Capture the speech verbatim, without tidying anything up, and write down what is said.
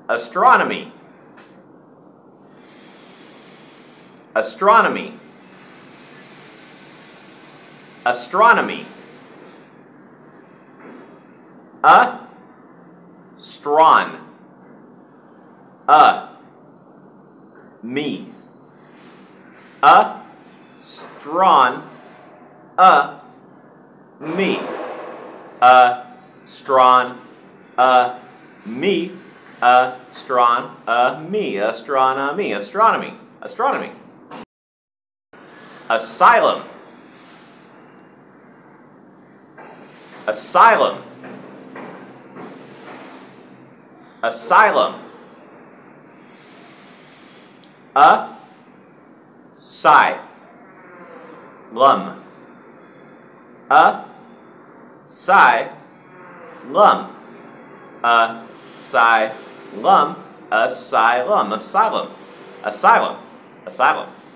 astronomy, astronomy, astronomy, a, stron, a, me, a, stron, a, me, a, stron, a, me, a, stron, a, me, astronomy, astronomy, astronomy, asylum, asylum, asylum, a, sigh, lum, a, sigh, lum, a, sigh, lum, asylum, asylum, asylum, asylum.